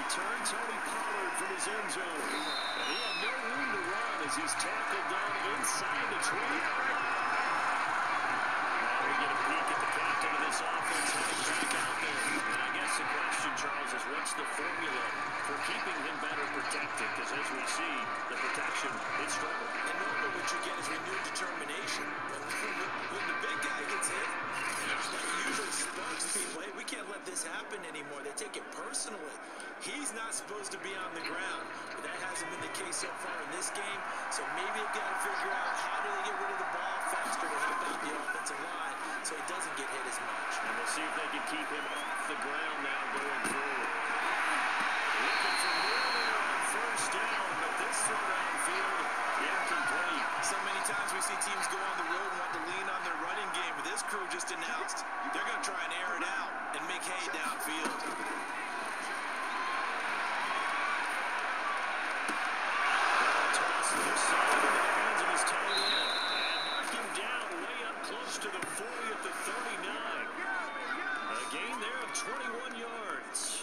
return Tony Pollard from his end zone. And he had no room to run as he's tackled down inside the 20-yard line. Now we get a peek at the captain of this offense heading back out there. And I guess the question, Charles, is what's the formula for keeping him better protected? Because as we see, the protection, it struggled. And normally what you get is renewed determination. But when the big guy gets hit, that usually sparks people. Hey, we can't let this happen anymore. They take it personally. He's not supposed to be on the ground, but that hasn't been the case so far in this game. So maybe they've got to figure out how do they get rid of the ball faster to help out the offensive line so he doesn't get hit as much. And we'll see if they can keep him off the ground now going forward. Looking for more there on first down, but this throw downfield, incomplete. So many times we see teams go on the road and want to lean on their running game, but this crew just announced they're going to try and air it out and make hay downfield. Toss to the side into the hands of his tight end. And mark him down way up close to the 40 at the 39. A gain there of 21 yards.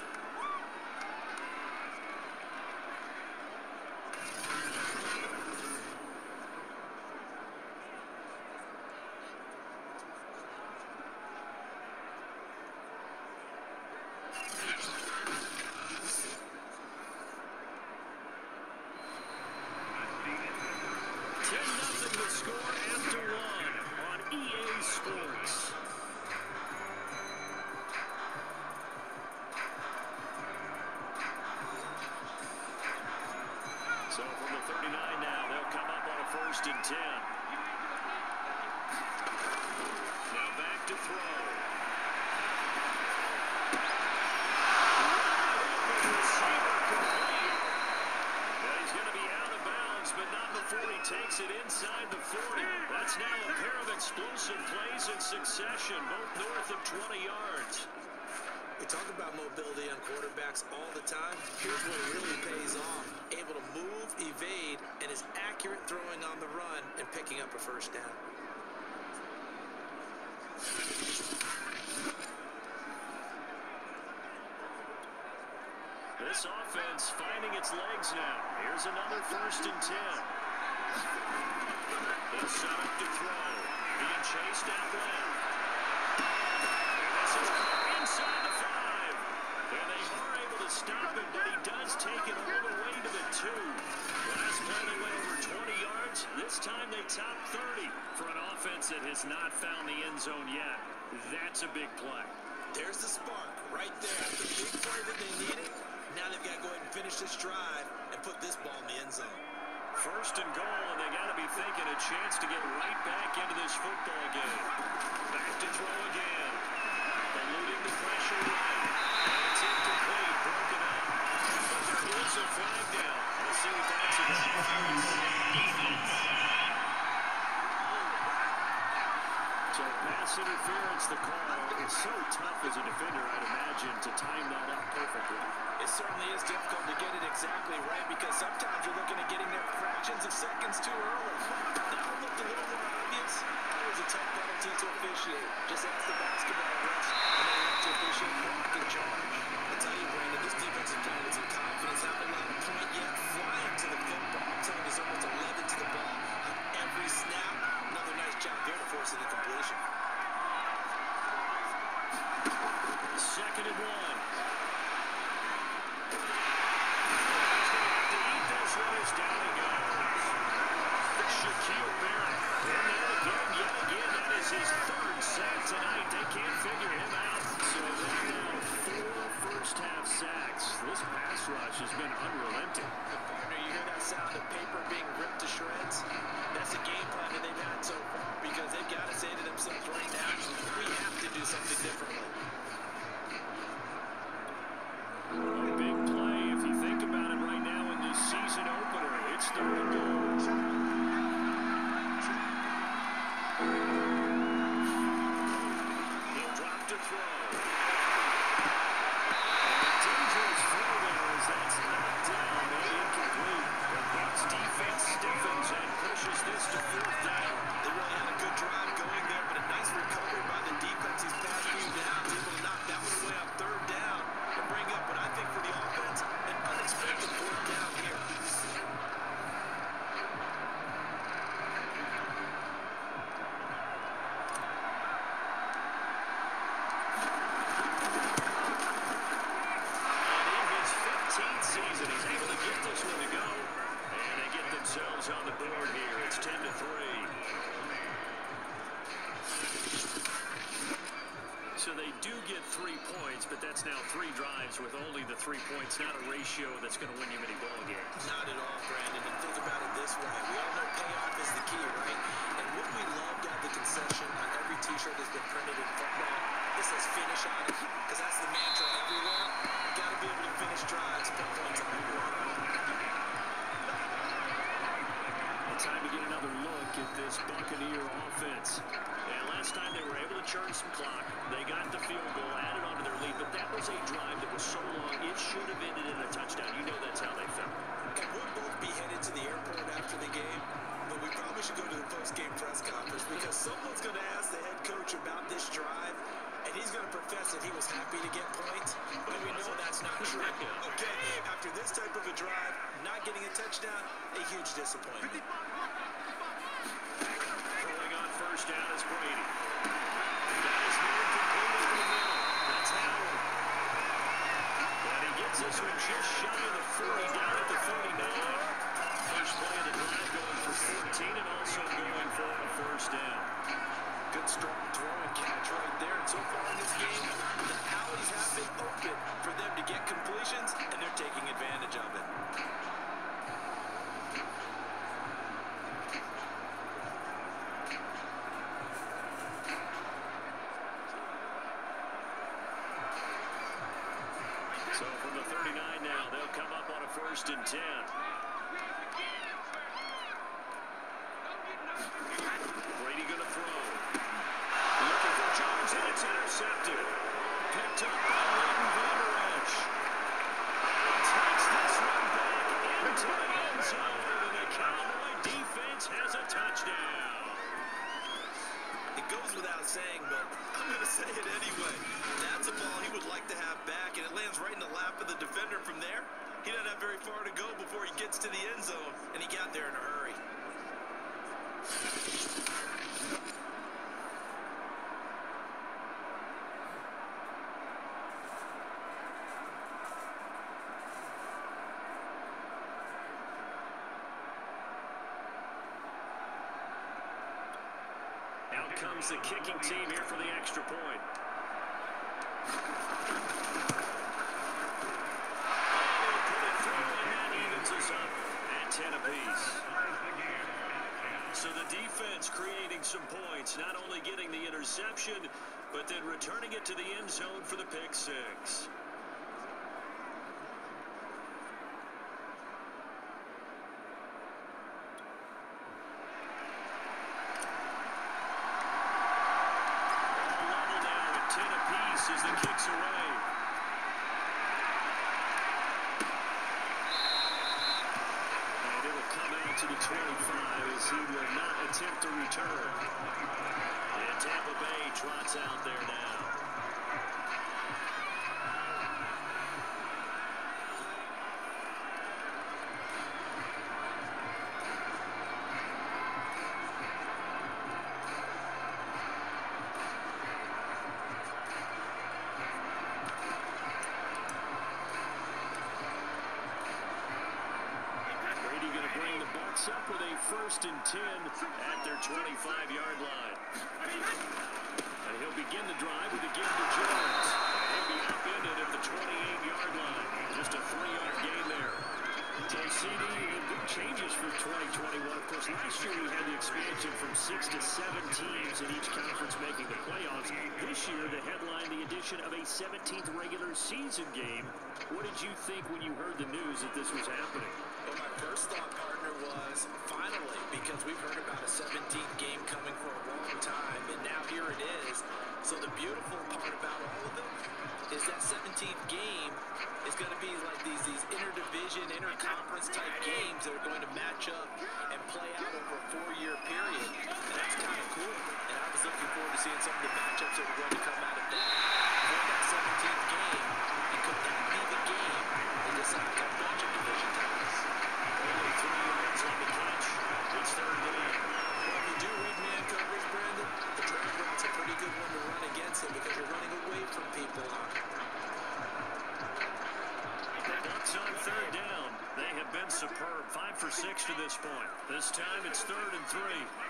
The score after one on EA Sports. So from the 39 now, they'll come up on a 1st and 10. Now back to throw. But not before he takes it inside the 40. That's now a pair of explosive plays in succession, both north of 20 yards. We talk about mobility on quarterbacks all the time. Here's what really pays off. Able to move, evade, and is accurate throwing on the run and picking up a 1st down. This offense finding its legs now. Here's another 1st and 10. They'll set up to throw. Being chased out left. This is inside the 5. And they are able to stop him, but he does take it all the way to the 2. Last play they went over 20 yards. This time they top 30 for an offense that has not found the end zone yet. That's a big play. There's the spark right there. The big play that they needed. Now they've got to go ahead and finish this drive and put this ball in the end zone. 1st and goal, and they got to be thinking a chance to get right back into this football game. Back to throw again. Eluding the pressure right. It's incomplete, broken up. But there is a flag down. We'll see what that's about. So pass interference, the call. It's so tough as a defender, I'd imagine, to time that up perfectly. It certainly is difficult to get it exactly right because sometimes you're looking at getting there fractions of seconds too early. That one looked a little more obvious. It was a tough penalty to officiate. Just ask the basketball refs, and they have to officiate block and charge. I tell you, Brandon, this defense is playing with some confidence. Haven't allowed a point yet. Flying to the football. I'm telling you, there's almost 11 to the ball on every snap. Another nice job there to force an incompletion. 2nd and 1. Down he goes. Shaquille Barrett. And there again, yet again, that is his 3rd sack tonight. They can't figure him out. So they're now 4 first-half sacks. This pass rush has been unrelenting. Partner, you hear that sound of paper being ripped to shreds? That's the game plan that they've had so far because they've got to say to themselves right now, we have to do something differently. A big play if you think about it right now in this season opener. It's 3rd and goal. He'll drop to throw. Dangerous throw there as that's knocked down and incomplete. The Bucs defense stiffens and pushes this to 4th down. They really had a good drive going there, but a nice recovery by the defense these past few downs. season. He's able to get this one to go. And they get themselves on the board here. It's 10-3. So they do get 3 points, but that's now 3 drives with only the 3 points, not a ratio that's going to win you many ball games. Not at all, Brandon. And think about it this way. We all know payoff is the key, right? And what we love to have the concession on every T-shirt that's been printed in football, this says finish on it, because that's the mantra everywhere. You got to be able to finish drives, put points on everywhere. Time to get another look at this Buccaneer offense. And last time they were able to churn some clock. They got the field goal, added on to their lead, but that was a drive that was so long, it should have ended in a touchdown. You know that's how they felt. And we'll both be headed to the airport after the game, but we probably should go to the post-game press conference because someone's going to ask the head coach about this drive, and he's going to profess that he was happy to get points, but we know that's not true. Okay, after this type of a drive, not getting a touchdown, a huge disappointment. Rolling on first down is Brady. That is near complete over the middle. That's Howard. And he gets this one just shy of the 40, down at the 39. First play of the drive going for 14 and also going for a first down. Good strong throw and catch right there. And so far in this game, the alleys have been open for them to get completions, and they're taking advantage of it. So from the 39 now, they'll come up on a 1st and 10. Brady going to throw. Looking for Jones, and it's intercepted. Picked up by Leighton Vander Esch. And he takes this one back into the end zone, and the Cowboy defense has a touchdown. It goes without saying, but I'm going to say it anyway. That's a ball he would like to have back, and it lands right in the lap of the defender from there. He doesn't have very far to go before he gets to the end zone, and he got there in a hurry. Out comes the kicking team here for the extra point. At 10 apiece. So the defense creating some points, not only getting the interception, but then returning it to the end zone for the pick six. Level now at 10 apiece as the kicks away. To the 25 as he will not attempt to return. And Tampa Bay trots out there now. Up with a 1st and 10 at their 25-yard line. And he'll begin the drive with a give to Jones. He'll be upended at the 28-yard line. Just a 3-yard gain there. So CD, good changes for 2021. Of course, last year we had the expansion from 6 to 7 teams in each conference making the playoffs. This year, the headline, the addition of a 17th regular season game. What did you think when you heard the news that this was happening? Well, my first thought, partner, was finally, because we've heard about a 17th game coming for a long time, and now here it is. So the beautiful part about all of it is that 17th game is going to be like these interdivision, interconference type games that are going to match up and play out over a 4-year period. And that's kind of cool. And I was looking forward to seeing some of the matchups that are going to come out of that for that 17th game. And could that be the game that decides a bunch of division titles? Only 3 yards on the catch. It's 3rd down. Well, if you do read man coverage, Brandon, the drag route's a pretty good one to run against it because you're running away from people. Bucks on 3rd down. been superb. 5 for 6 to this point. This time it's 3rd and 3.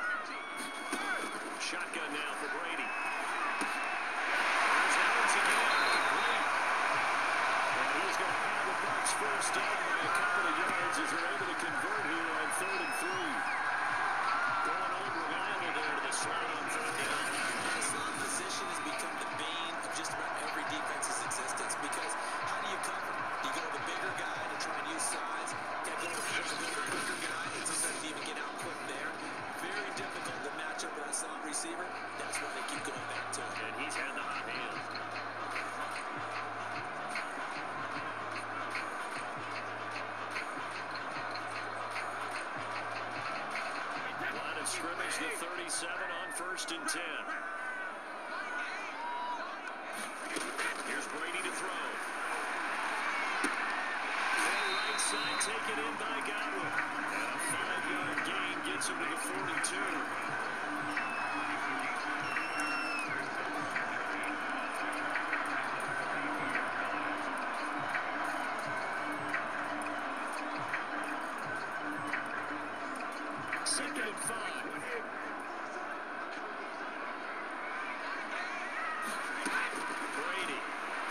Shotgun now for Brady. There's Evans again. Complete. And he's going to have the Bucs first down by a couple of yards as they're able to convert here on 3rd and 3. Going unreliable there to the slot on 3rd down. The slot position has become the bane of just about every defense's existence because how do you cover? You go to the bigger guy to try and use size. You go to the quicker guy and sometimes you even get out quick there. Very difficult to match up with that slot receiver. That's why they keep going back to him. And he's had the hot hand. Line of scrimmage, the 37 on 1st and 10. Here's Brady to throw. Right side taken in by Godwin. And a 5-yard gain gets him to the 42. Second and 5. Brady.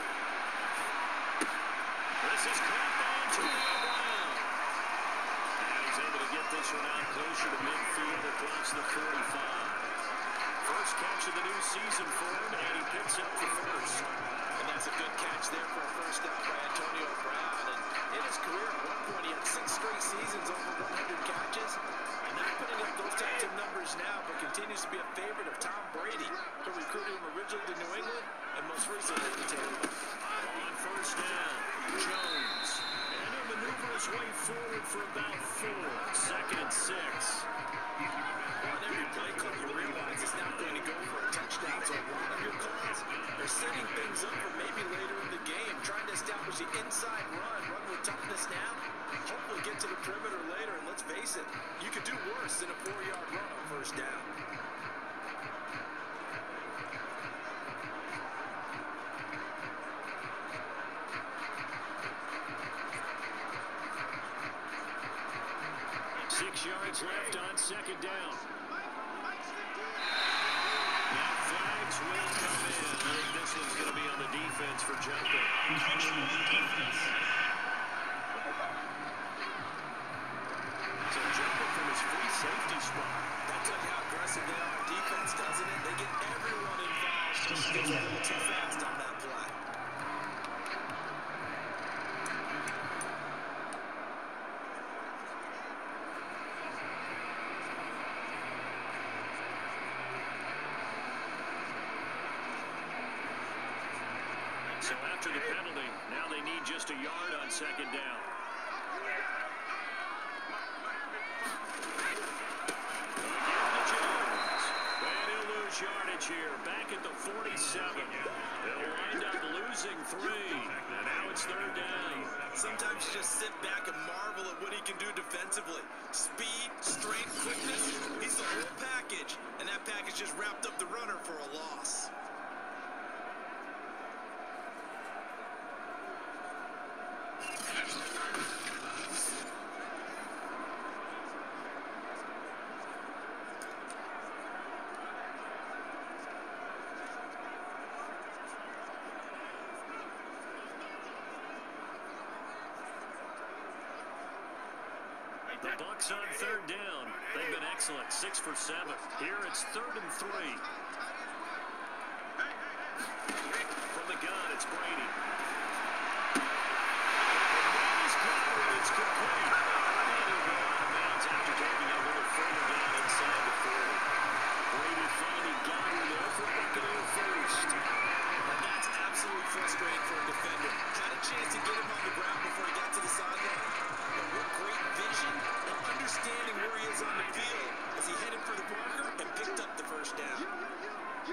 This is caught by Antonio Brown. And he's able to get this one out closer to midfield across the 45. First catch of the new season for him, and he picks up the first. And that's a good catch there for a first down by Antonio Brown. And in his career, at one point, he had 6 straight seasons over 100 catches. And not putting up those types of numbers now, but continues to be a favorite of Tom Brady, who recruited him originally to New England and most recently to Tampa. On first down, Jones. And he'll maneuver his way forward for about 4. Second and 6. On every play call, you realize it's not going to go for a touchdown. So a lot of your calls are setting things up for maybe later in the game, trying to establish the inside run with toughness now. Hopefully get to the perimeter later, and let's face it, you could do worse than a 4-yard run on first down. Yards left on second down. Now flags will come in. I think this one's going to be on the defense for jumping. So jumping from his free safety spot. That tells you how aggressive they are on defense, doesn't it? They get everyone involved. Just goes a little too fast on that play. So after the penalty, now they need just a yard on second down. Again to Jones. And he'll lose yardage here. Back at the 47. They'll wind up losing 3. And now it's 3rd down. Sometimes you just sit back and marvel at what he can do defensively. Speed, strength, quickness. He's the whole package. And that package just wrapped up the runner for a loss. The Bucs on 3rd down. They've been excellent, 6 for 7. Here it's 3rd and 3. From the gun, it's Brady. It's complete. And he'll go out of bounds after taking a little further down inside the 40. Brady finally got him there for Buccaneer first. And that's absolutely frustrating for a defender. Had a chance to get him on the ground before he got to the sideline. But what great vision and understanding where he is on the field as he headed for the marker and picked up the first down.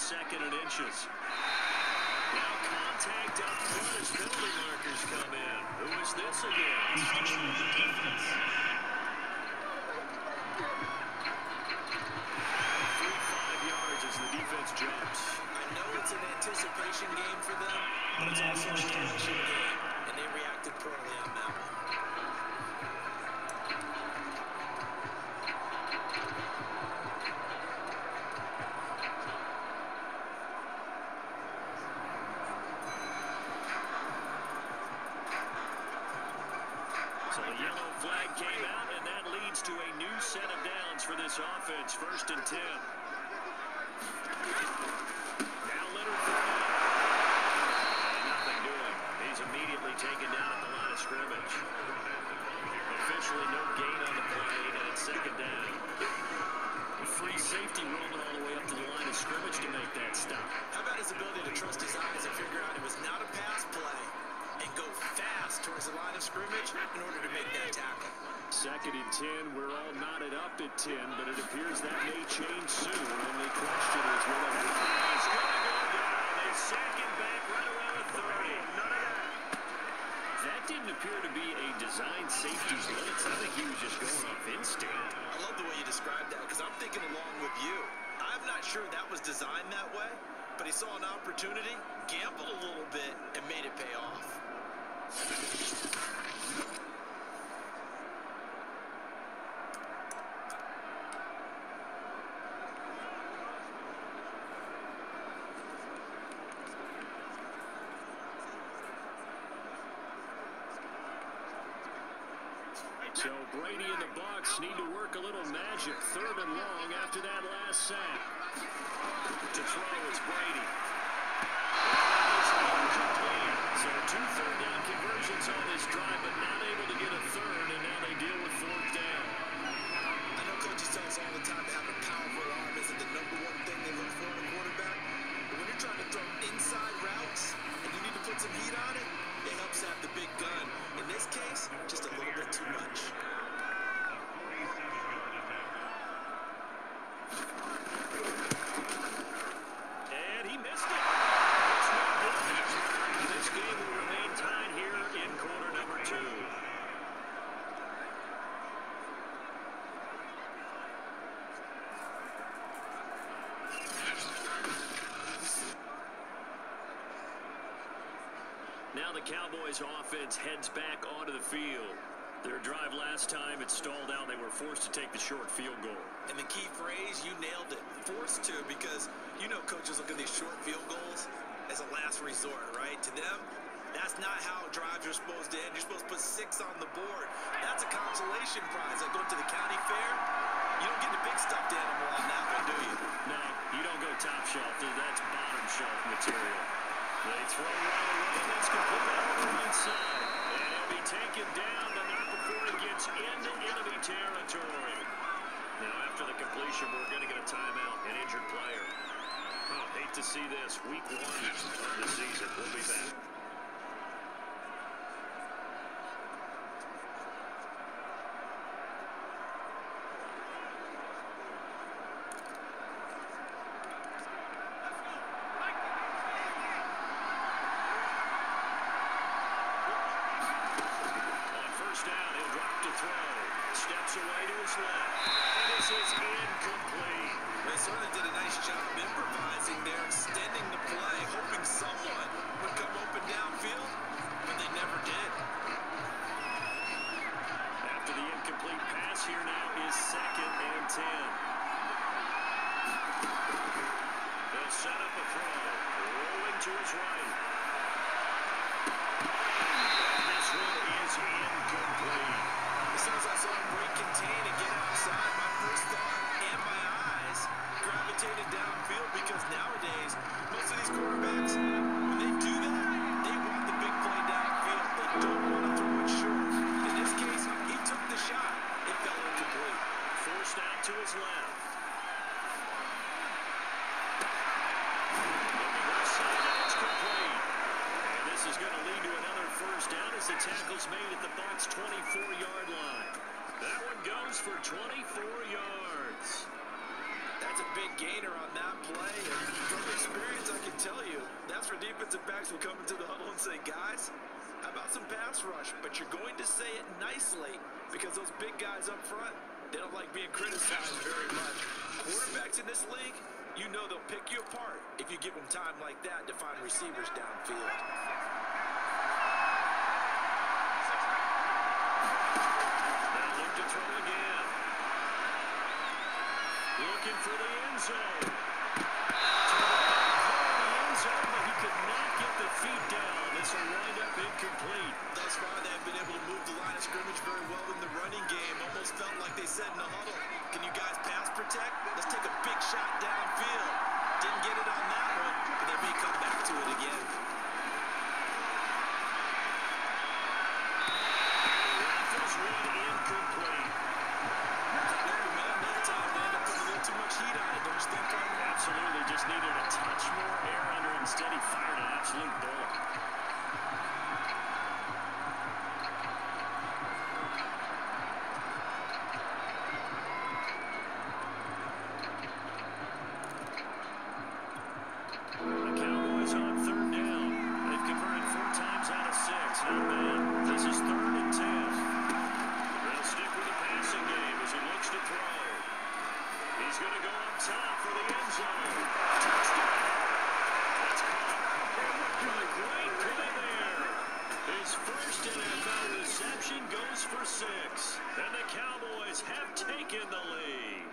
2nd and inches. Now contact up front as penalty markers come in. Who is this against? 5 yards as the defense jumps. I know it's an anticipation game for them, but it's also a challenging game, and they reacted poorly on that one. So the yellow flag came out, and that leads to a new set of downs for this offense. 1st and 10. Now Leonard Fournette. Nothing doing. He's immediately taken down at the line of scrimmage. Officially no gain on the play, and it's 2nd down. A free safety rolling all the way up to the line of scrimmage to make that stop. How about his ability to trust his eyes and figure out it was not a pass play and go fast towards the line of scrimmage in order to make that tackle. 2nd and 10. We're all knotted up at 10, but it appears that may change soon. And the question is, will it? He's going to go down. They sack him back right around the 30. That didn't appear to be a designed safety blitz. I think he was just going off instinct. I love the way you described that because I'm thinking along with you. I'm not sure that was designed that way, but he saw an opportunity, gambled a little bit, and made it pay off. So Brady and the Bucs need to work a little magic. 3rd and long after that last sack. To throw is Brady. So 2 third-down conversions on this drive, but not able to get a 3rd, and now they deal with 4th down. I know coaches tell us all the time to have a powerful arm isn't the #1 thing they look for in a quarterback. But when you're trying to throw inside routes and you need to put some heat on it, it helps have the big gun. In this case, just a little bit too much. And he missed it. It's no good. This game will remain tied here in quarter number 2. Now the Cowboys offense heads back onto the field. Their drive last time, it stalled out. They were forced to take the short field goal. And the key phrase, you nailed it. Forced to, because you know coaches look at these short field goals as a last resort, right? To them, that's not how drives are supposed to end. You're supposed to put 6 on the board. That's a consolation prize. Like going to the county fair, you don't get the big stuffed animal on that one, do you? No, you don't go top shelf. That's bottom shelf material. They throw right away. That's complete on the right side. And he'll be taken down, but not before he gets into enemy territory. Now, after the completion, we're going to get a timeout, an injured player. Oh, hate to see this. Week 1 of the season. We'll be back. Tackles made at the Bucs' 24-yard line. That one goes for 24 yards. That's a big gainer on that play. And from experience, I can tell you, that's where defensive backs will come into the huddle and say, guys, how about some pass rush? But you're going to say it nicely because those big guys up front, they don't like being criticized very much. Quarterbacks in this league, you know they'll pick you apart if you give them time like that to find receivers downfield. Looking for the end zone. To the end zone, but he could not get the feet down. This will wind up incomplete. Thus far, they have been able to move the line of scrimmage very well in the running game. Almost felt like they said in the huddle, can you guys pass protect? Let's take a big shot downfield. Didn't get it on that one, but they may come back to it again. Rifles one incomplete. Absolutely, just needed a touch more air under it. Instead, he fired an absolute bullet. The Cowboys on third down. They've converted 4 times out of 6. Not bad. This is 3rd and 10. They'll stick with the passing game as he looks to throw. He's going to go up top for the end zone. Touchdown. That's caught. A great play there. His first NFL reception goes for 6. And the Cowboys have taken the lead.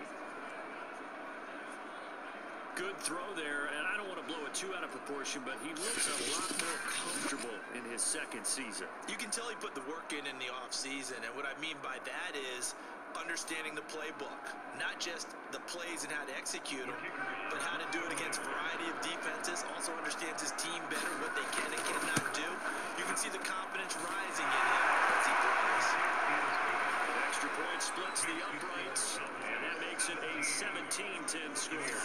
Good throw there, and I don't want to blow it too out of proportion, but he looks a lot more comfortable in his second season. You can tell he put the work in the offseason, and what I mean by that is understanding the playbook, not just the plays and how to execute them, but how to do it against a variety of defenses. Also understands his team better, what they can and cannot do. You can see the confidence rising in him as he plays. An extra point splits the uprights, and that makes it a 17-10 score.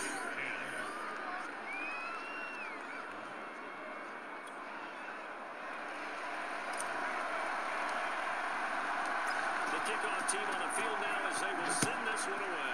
Kickoff team on the field now as they will send this one away.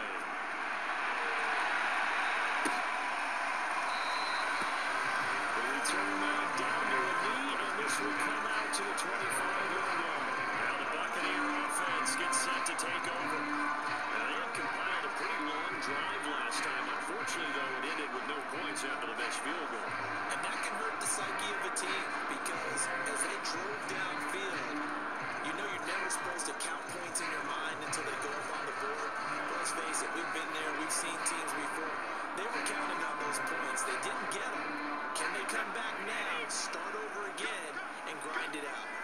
The return made down to a knee, and this will come out to the 25-yard line. Now the Buccaneer offense gets set to take over. Now they had compiled a pretty long drive last time. Unfortunately, though, it ended with no points after the missed field goal. And that can hurt the psyche of a team because as they drove downfield, you know you're never supposed to count points in your mind until they go up on the board. Let's face it, we've been there, we've seen teams before. They were counting on those points. They didn't get them. Can they come back now, start over again, and grind it out?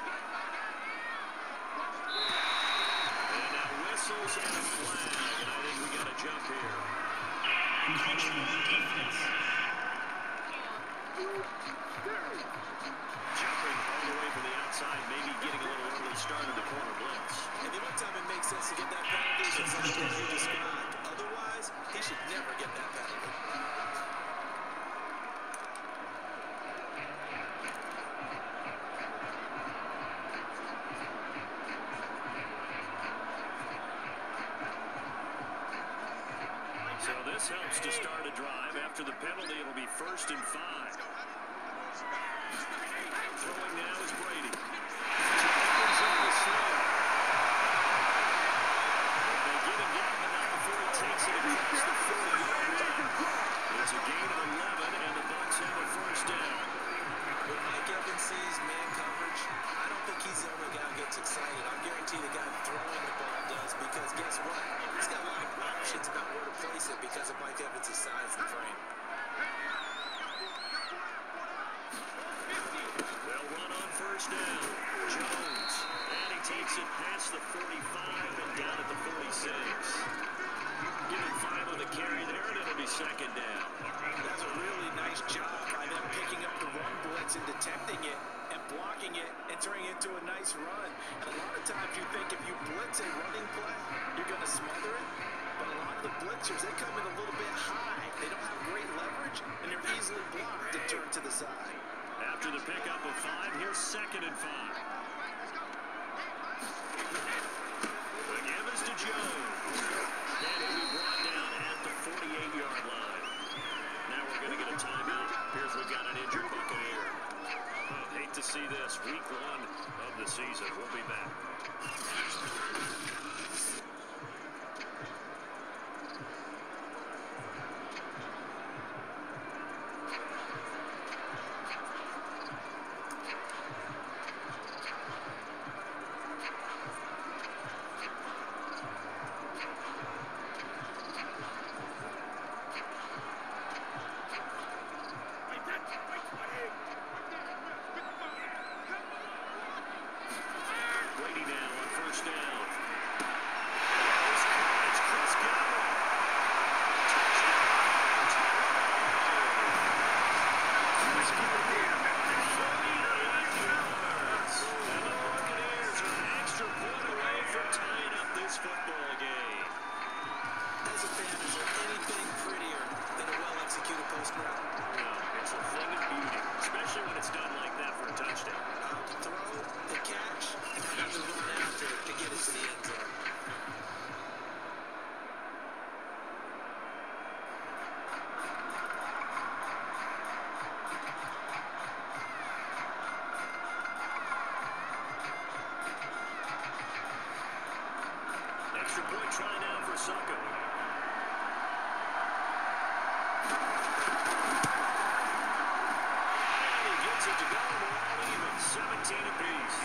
And now whistles and a flag, and I think we got a jump here. Jumping all the way from the outside, maybe getting a little early start in the corner blitz. And the only time it makes sense to get that penalty is exactly as you described. Otherwise, he should never get that penalty. So this helps to start a drive. After the penalty, it'll be 1st and 5. Throwing now is Brady. Jones on the slope. They get him down, but not before he takes it across the 40-yard line. It's a gain of 11, and the Bucs have a 1st down. When Mike Evans sees man coverage, I don't think he's the only guy who gets excited. I guarantee the guy throwing the ball does, because guess what? He's got a lot of options about where to place it because of Mike Evans' size and frame. They'll run on 1st down. Jones, and he takes it past the 45 and down at the 46. Give him 5 on the carry there, and it'll be 2nd down. That's a really nice job by them picking up the run blitz and detecting it and blocking it and turning it into a nice run. And a lot of times you think if you blitz a running play, you're going to smother it. But a lot of the blitzers, they come in a little bit high. They don't have great leverage, and they're easily blocked and turned to the side. After the pickup of 5, here's 2nd and 5. The give is to Jones. And he'll be brought down at the 48. injured Buccaneer. Oh, hate to see this. Week 1 of the season. We'll be back. Try now for Saka. And he gets it to go. We're all even. 17 apiece.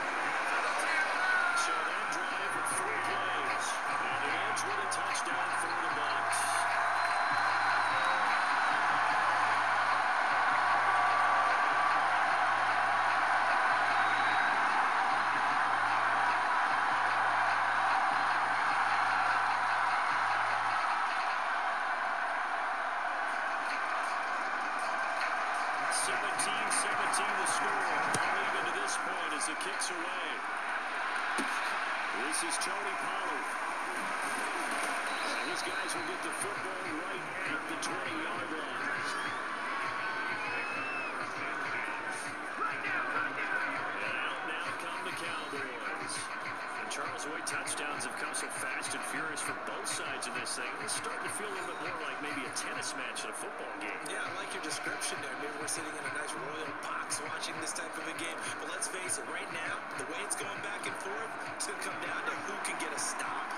So that drive with 4 plays. And it ends with a touchdown for the Bucs. It kicks away. This is Tony Pollard. And these guys will get the football right at the 20-yard line. And out now come the Cowboys. And Charles White touchdowns have come so fast and furious from both sides of this thing. It's starting to feel a little bit more like maybe a tennis match in a football game. Yeah, I like your description there. Maybe we're sitting in a nice royal box watching this type of a game. But let's face it, right now, the way it's going back and forth, it's going to come down to who can get a stop.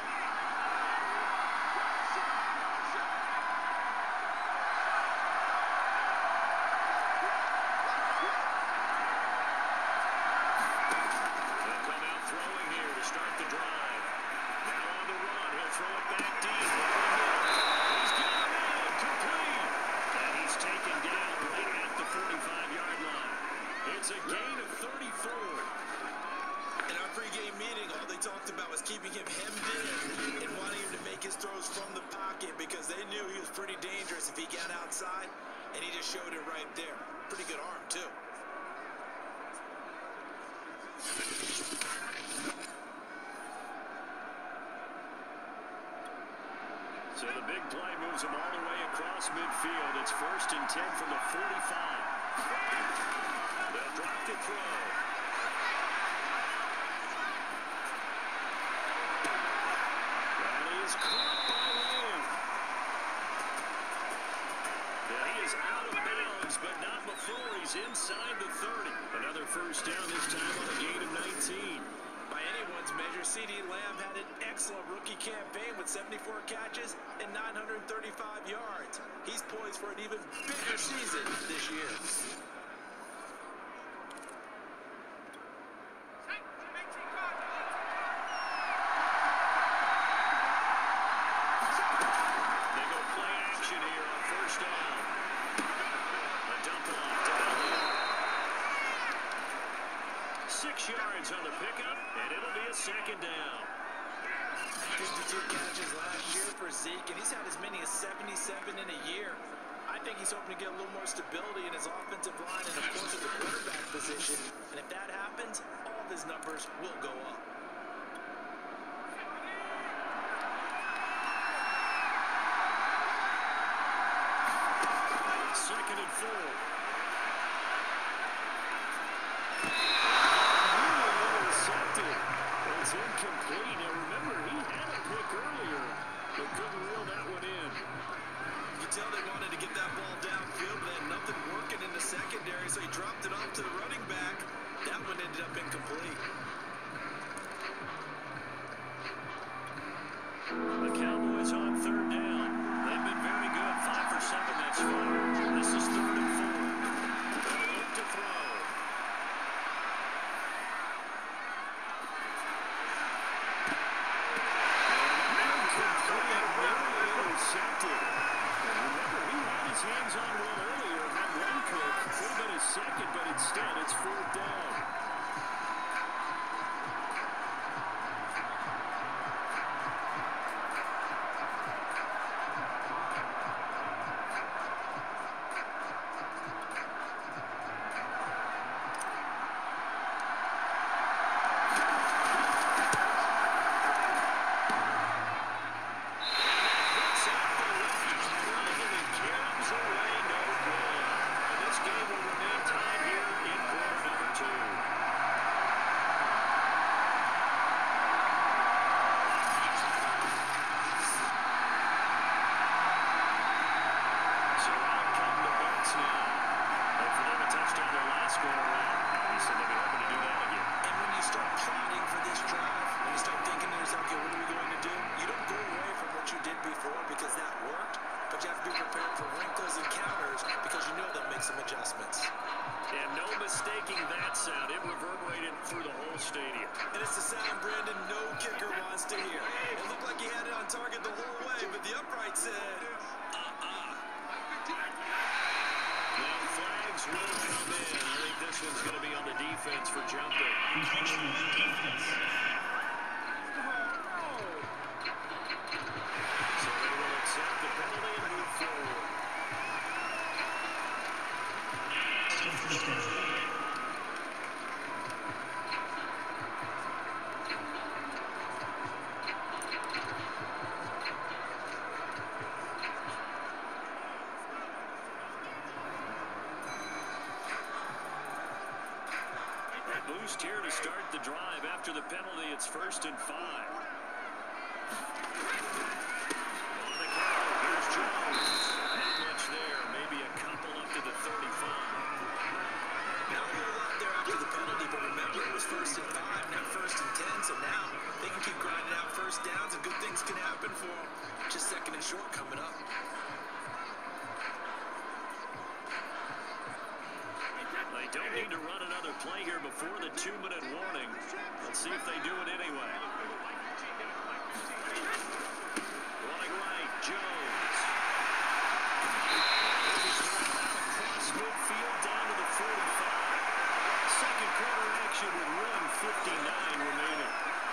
They'll come out throwing here to start the drive. Now on the run, he'll throw it back deep. He's got it in, complete. And he's taken down right at the 45-yard line. It's a gain of 34. In our pregame meeting, all they talked about was keeping him hemmed in and wanting him to make his throws from the pocket because they knew he was pretty dangerous if he got outside, and he just showed it right there. Pretty good arm, too. So the big play moves him all the way across midfield. It's 1st and 10 from the 45. They'll drop the throw. That is caught by Lamb. Yeah, he is out of bounds, but not before he's inside the 30. Another first down, this time on a gain of 19. By anyone's measure, CeeDee Lamb had an excellent rookie campaign with 74 catches and 935 yards. He's poised for an even bigger season this year. They go play action here on first down. A dump off to Elliott. 6 yards on the pickup, and it'll be a second down. 52 catches last year for Zeke, and he's had as many as 77 in a year. I think he's hoping to get a little more stability in his offensive line and, of course, at the quarterback position. And if that happens, all of his numbers will go up. Second and 4. It's incomplete. Now remember, he had a pick earlier, but couldn't reel that one in. You can tell they wanted to get that ball downfield, but they had nothing working in the Instead, it's fourth down. Boost here to start the drive. After the penalty, it's 1st and 5. On the carry, here's Jones. Not much there. Maybe a couple up to the 35. Not a whole lot there after the penalty, but remember, it was 1st and 5, not 1st and 10, so now they can keep grinding out first downs and good things can happen for them. Just 2nd and short coming up. They don't need to run another play here before the 2-minute warning. Let's see if they do it anyway. Running right, Jones. Across midfield down to the 45. Second quarter action with 1:59 remaining.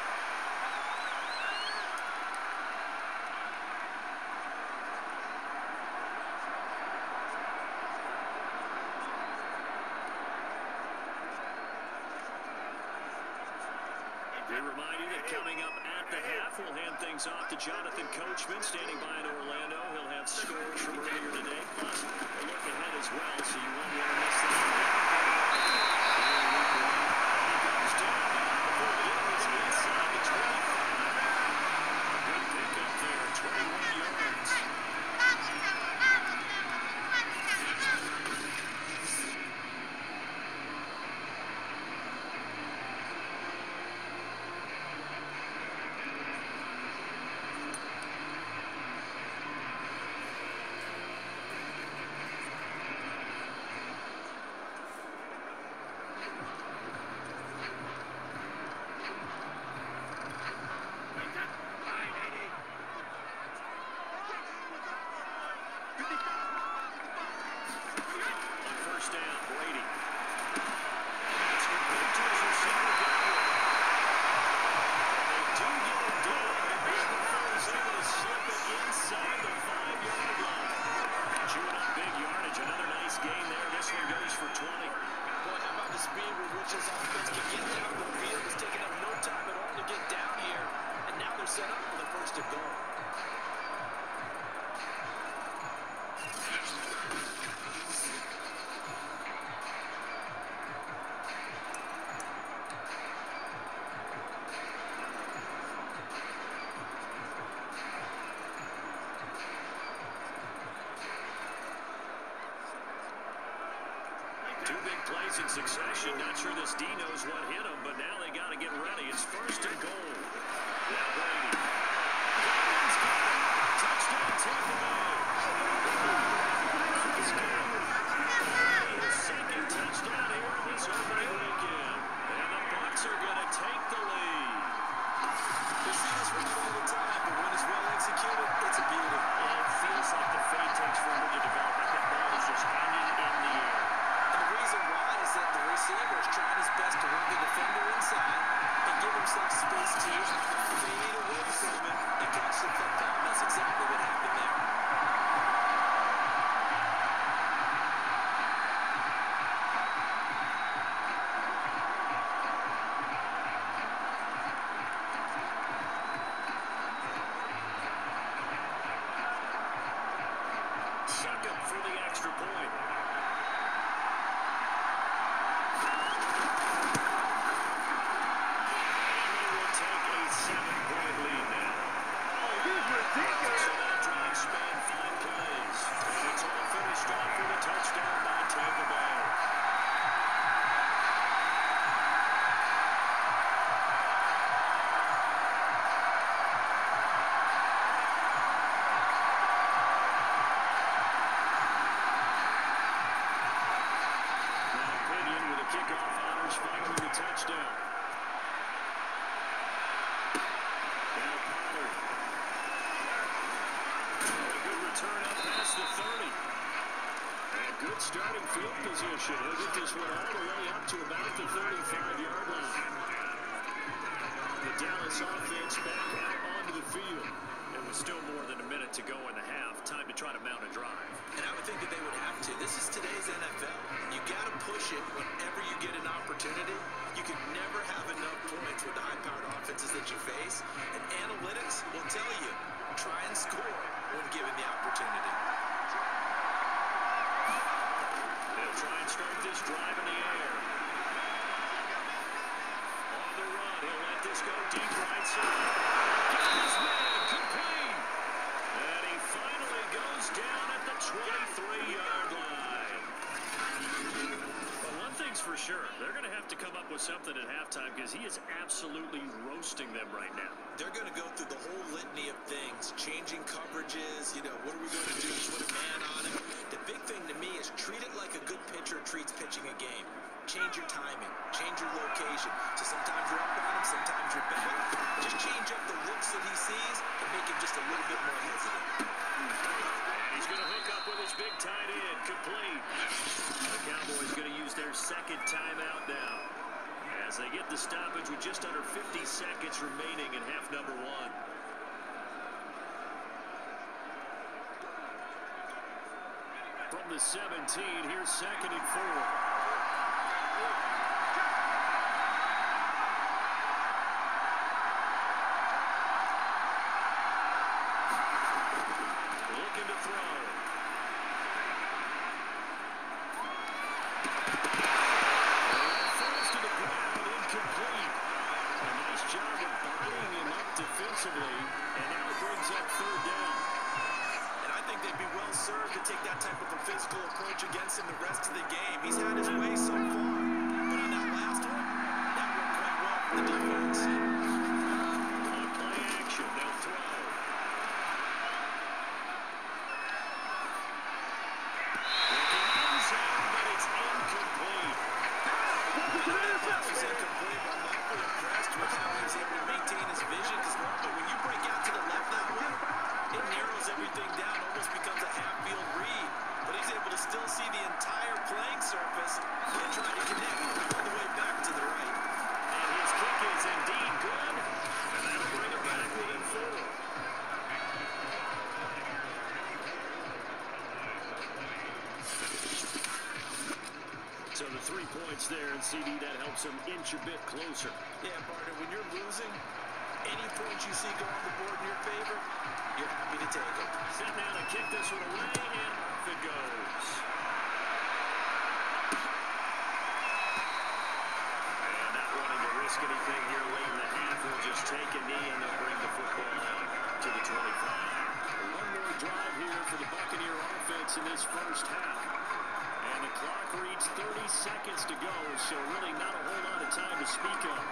We remind you that coming up at the half, we'll hand things off to Jonathan Coachman, standing by in Orlando. He'll have scores from earlier today, plus a look ahead as well, so you won't want to miss that. He goes down before the end is inside the 25. Good pickup there, 21 yards. Two big plays in succession. Not sure this D knows what hit him, but now they got to get ready. It's 1st and goal. Now Brady. Godwin's got it. Touchdown, Tampa Bay. Chris Godwin. His second touchdown here in this opening weekend. And the Bucs are going to take the lead. We see this run all the time, but when it's well executed, it's a beauty. It feels like the fade takes forever to develop. That ball is just hanging in the air. And the reason why is that the finish following the touchdown. Now Pollard. A good return up past the 30. And good starting field position. He'll get this one all the way up to about the 35-yard line. The Dallas offense back out onto the field. And with still more than a minute to go in the half, time to try to mount a drive. And I would think that they would have to. This is today's NFL. You got to push it whenever you get an opportunity. You can never have enough points with the high-powered offenses that you face. And analytics will tell you, try and score when given the opportunity. They'll try and start this drive in the air. On the run, he'll let this go deep right side. Got his man, complete. And he finally goes down at the 23-yard line. Well, one thing's for sure, they're going to have to come up with something at halftime because he is absolutely roasting them right now. They're going to go through the whole litany of things, changing coverages, what are we going to do, put a man on him. The big thing to me is treat it like a good pitcher treats pitching a game. Change your timing, change your location. So sometimes you're up on him, sometimes you're back. Just change up the looks that he sees and make him just a little bit more hesitant. And he's going to hook up with his big tight end, complete. The Cowboys going to use their second timeout now, as they get the stoppage with just under 50 seconds remaining in half number one. From the 17, here's 2nd and 4. Looking to throw. Falls to the ground, incomplete. A nice job of bodying him up defensively, and now it brings up 3rd down. And I think they'd be well served to take that type of a physical approach against him the rest of the game. He's had his way so far, but on that last one, that worked quite well for the defense. On play action, they'll throw. Looking end zone, but it's incomplete. That pass was incomplete, but I'm awfully impressed with how he was able to maintain his vision, because normally when you break out to the left that way, it narrows everything down, almost becomes a half-field read. But he's able to still see the entire playing surface and try to connect all the way back to the right. And his kick is indeed good, and that'll bring it back within 4. So the 3 points there, and CD, that helps him inch a bit closer. Yeah, partner, when you're losing, any points you see go on the board in your favor, you're happy to take it. Set now to kick this one away, and off it goes. And not wanting to risk anything here late in the half, we'll just take a knee, and they'll bring the football out to the 25. One more drive here for the Buccaneer offense in this first half. And the clock reads 30 seconds to go, so really not a whole lot of time to speak of.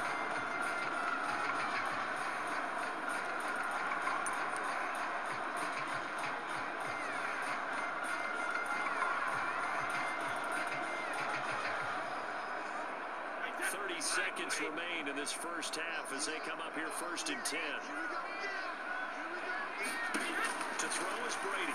Seconds remain in this first half as they come up here 1st and 10. To throw is Brady.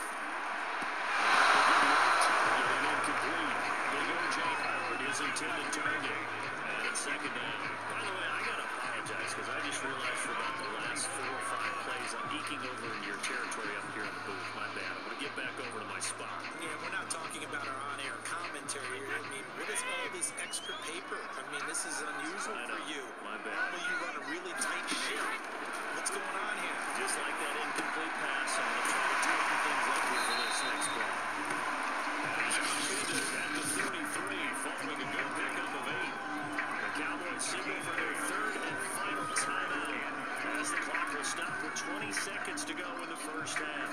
Target and incomplete. Big O.J. Howard is intended target. And it's 2nd down. By the way, I got to apologize because I just realized for about the last 4 or 5 plays I'm eking over into your territory up here in the booth. My bad. I'm going to get back over to my spot. Yeah, we're not talking about our on-air commentary here. I mean, what is all this extra paper? I mean, this is unusual for you. My bad. Normally you run a really tight ship. What's going on here? Just like that incomplete pass, I'm going to try to tighten things up here for this next play. At the 33, following a good pickup of 8. The Cowboys signal for their 3rd and final timeout as the clock will stop with 20 seconds to go in the first half.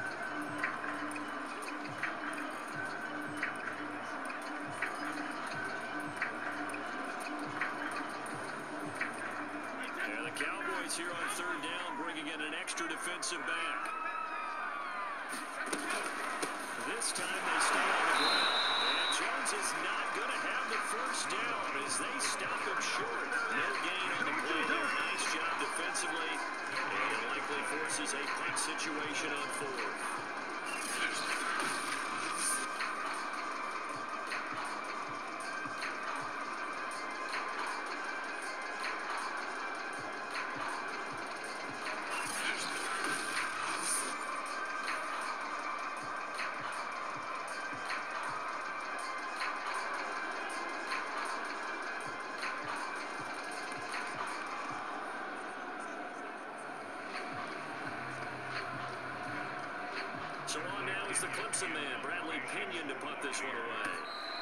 And the Cowboys here on 3rd down, bringing in an extra defensive back. This time is not going to have the first down as they stop him short. No gain on the play there. Nice job defensively. And it likely forces a punt situation on fourth. So on now is the Clemson man, Bradley Pinion, to punt this one away.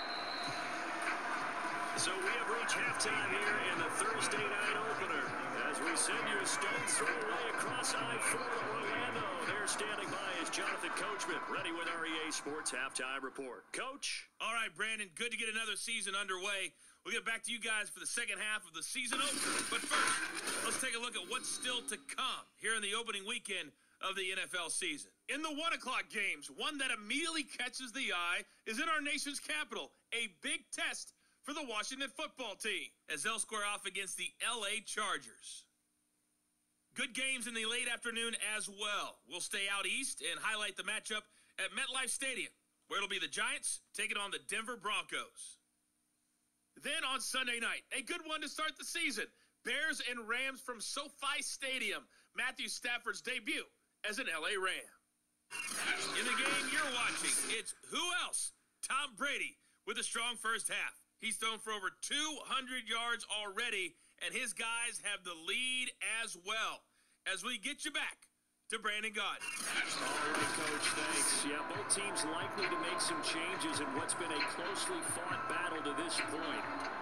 So we have reached halftime here in the Thursday night opener. As we send you a stone's throw away across I-4 to Orlando. There standing by is Jonathan Coachman, ready with our EA Sports Halftime Report. Coach? All right, Brandon, good to get another season underway. We'll get back to you guys for the second half of the season opener. But first, let's take a look at what's still to come here in the opening weekend of the NFL season. In the 1 o'clock games, one that immediately catches the eye is in our nation's capital, a big test for the Washington football team as they'll square off against the LA Chargers. Good games in the late afternoon as well. We'll stay out east and highlight the matchup at MetLife Stadium, where it'll be the Giants taking on the Denver Broncos. Then on Sunday night, a good one to start the season. Bears and Rams from SoFi Stadium. Matthew Stafford's debut as an LA Ram. In the game you're watching, it's who else? Tom Brady with a strong first half. He's thrown for over 200 yards already, and his guys have the lead as well. As we get you back to Brandon Gaudin. All right, Coach, thanks. Yeah, both teams likely to make some changes in what's been a closely fought battle to this point.